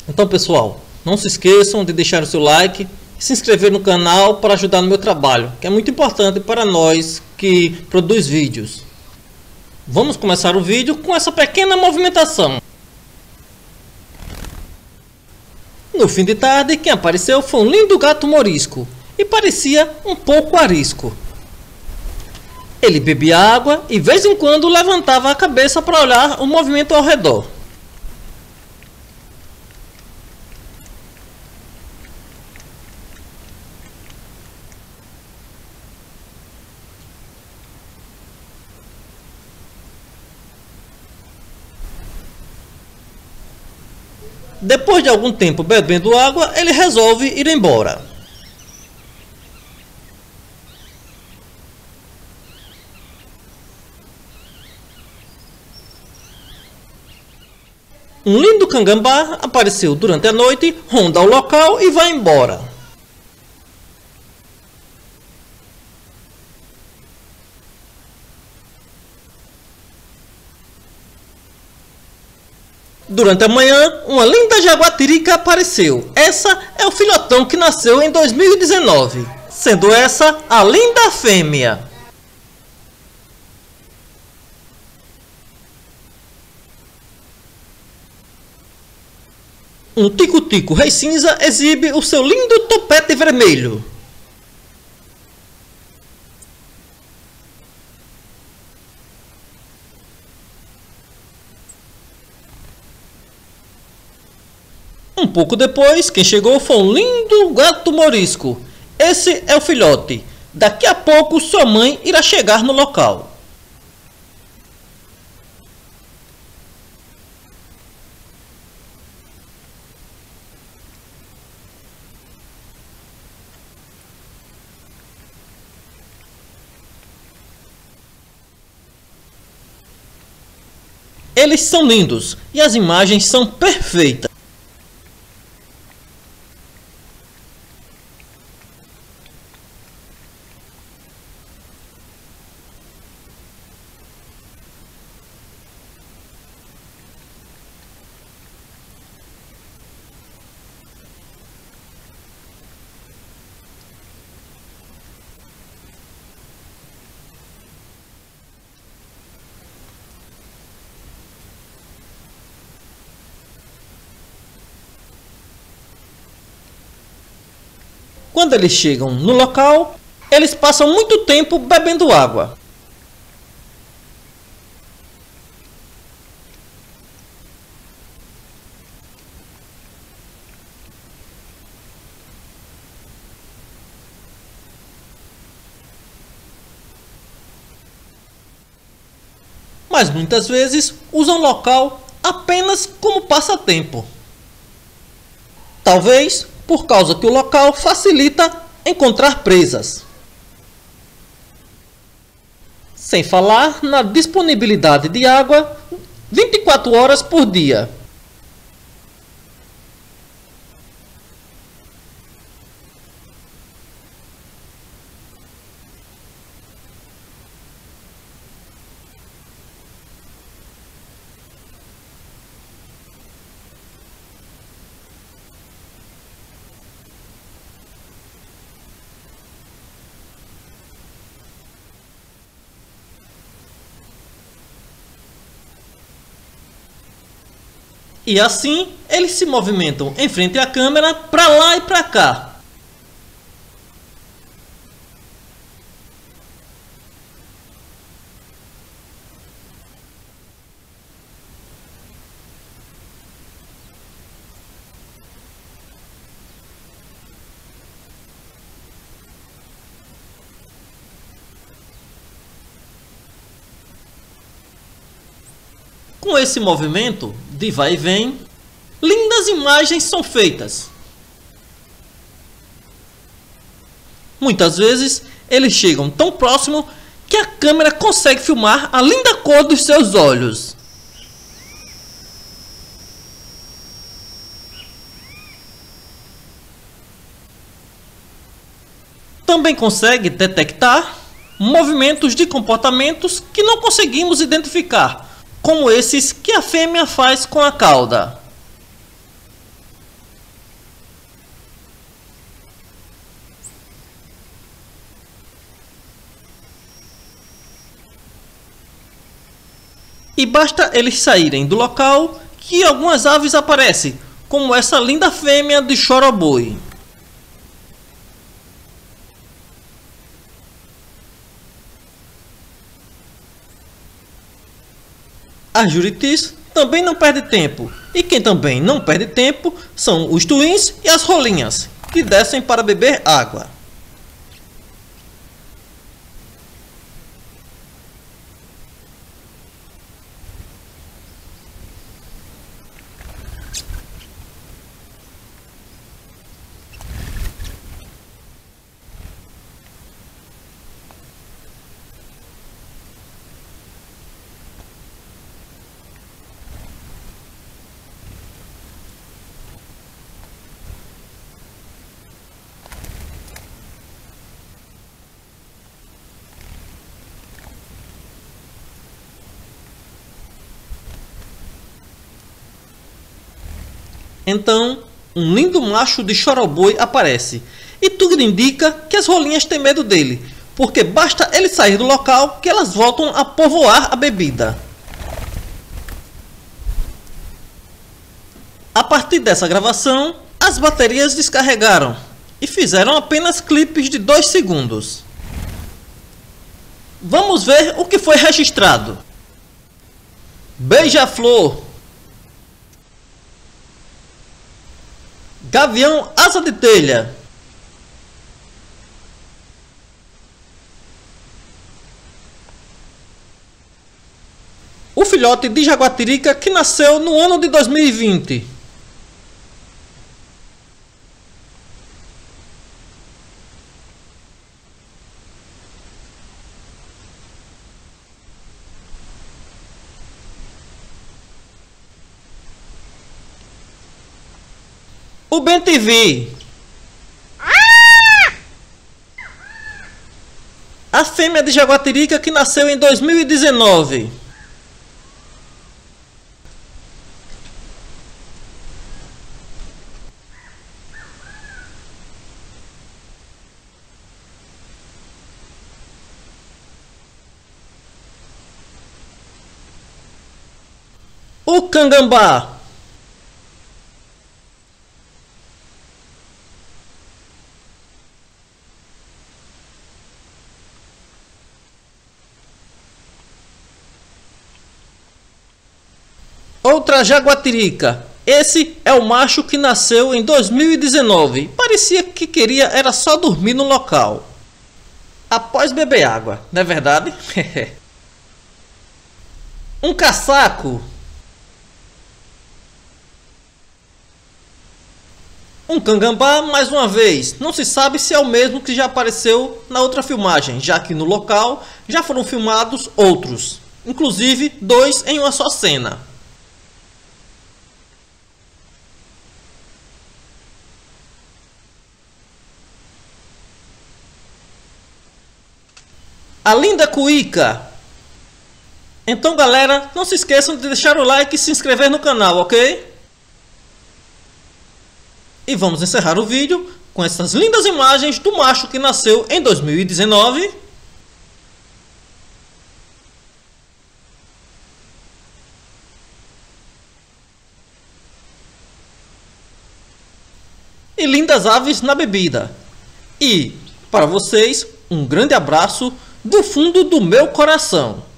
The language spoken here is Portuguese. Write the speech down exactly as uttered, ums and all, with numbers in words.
Então, pessoal, não se esqueçam de deixar o seu like e se inscrever no canal para ajudar no meu trabalho, que é muito importante para nós que produz vídeos. Vamos começar o vídeo com essa pequena movimentação. No fim de tarde, quem apareceu foi um lindo gato morisco e parecia um pouco arisco. Ele bebia água e de vez em quando levantava a cabeça para olhar o movimento ao redor. Depois de algum tempo bebendo água, ele resolve ir embora. Um lindo cangambá apareceu durante a noite, ronda o local e vai embora. Durante a manhã, uma linda jaguatirica apareceu. Essa é o filhotão que nasceu em dois mil e dezenove, sendo essa a linda fêmea. Um tico-tico rei cinza exibe o seu lindo topete vermelho. Um pouco depois, quem chegou foi um lindo gato morisco. Esse é o filhote. Daqui a pouco sua mãe irá chegar no local. Eles são lindos e as imagens são perfeitas. Quando eles chegam no local, eles passam muito tempo bebendo água. Mas muitas vezes usam o local apenas como passatempo. Talvez por causa que o local facilita encontrar presas. Sem falar na disponibilidade de água vinte e quatro horas por dia. E assim, eles se movimentam em frente à câmera, para lá e para cá. Com esse movimento de vai e vem, lindas imagens são feitas. Muitas vezes eles chegam tão próximo que a câmera consegue filmar a linda cor dos seus olhos. Também consegue detectar movimentos de comportamentos que não conseguimos identificar, como esses que a fêmea faz com a cauda. E basta eles saírem do local que algumas aves aparecem, como essa linda fêmea de choroboi. As juritis também não perdem tempo, e quem também não perde tempo são os tuins e as rolinhas, que descem para beber água. Então, um lindo macho de choroboi aparece, e tudo indica que as rolinhas têm medo dele, porque basta ele sair do local que elas voltam a povoar a bebida. A partir dessa gravação, as baterias descarregaram, e fizeram apenas clipes de dois segundos. Vamos ver o que foi registrado. Beija-flor. Gavião asa de telha. O filhote de jaguatirica que nasceu no ano de dois mil e vinte. O bem-te-vi. A fêmea de jaguatirica que nasceu em dois mil e dezenove. O cangambá. Outra jaguatirica. Esse é o macho que nasceu em dois mil e dezenove. Parecia que queria era só dormir no local. Após beber água, não é verdade? Um caçaco. Um cangambá, mais uma vez. Não se sabe se é o mesmo que já apareceu na outra filmagem, já que no local já foram filmados outros. Inclusive dois em uma só cena. A linda cuíca. Então galera, não se esqueçam de deixar o like e se inscrever no canal, ok? E vamos encerrar o vídeo com essas lindas imagens do macho que nasceu em dois mil e dezenove. E lindas aves na bebida. E, para vocês, um grande abraço do fundo do meu coração.